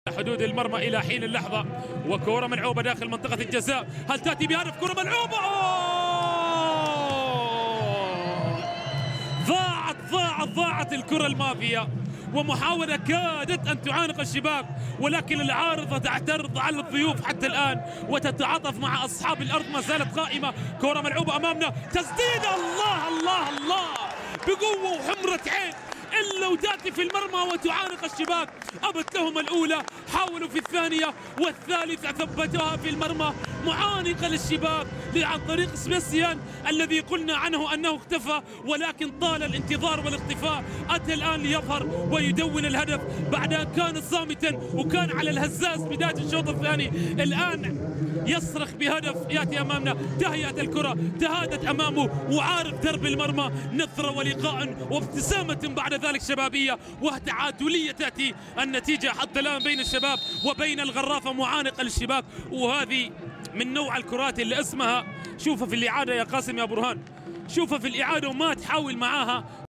حدود المرمى إلى حين اللحظة، وكرة ملعوبة داخل منطقة الجزاء. هل تأتي بهدف؟ كرة ملعوبة، ضاعت الكرة المافية، ومحاولة كادت أن تعانق الشباك، ولكن العارضة تعترض على الضيوف حتى الآن وتتعاطف مع أصحاب الأرض. ما زالت قائمة، كرة ملعوبة أمامنا، تسديدة، الله الله الله، بقوة وحمرة عين، إلا وتأتي في المرمى وتعانق الشباك. أبت لهم الأولى، حاولوا في الثانية والثالثة، ثبتوها في المرمى، معانقة للشباك عن طريق سبيسيان الذي قلنا عنه أنه اختفى، ولكن طال الانتظار والاختفاء. أتى الآن ليظهر ويدون الهدف بعد أن كان صامتا وكان على الهزاز بداية الشوط الثاني. الآن يصرخ بهدف يأتي أمامنا. تهيأت الكرة، تهادت أمامه وعارف درب المرمى، نثرة ولقاء وابتسامة بعد ذلك شبابية وتعادلية. تأتي النتيجة حتى الآن بين الشباب وبين الغرافة، معانقة للشباك. وهذه من نوع الكرات اللي اسمها، شوفها في الإعادة يا قاسم يا برهان، شوفها في الإعادة وما تحاول معاها.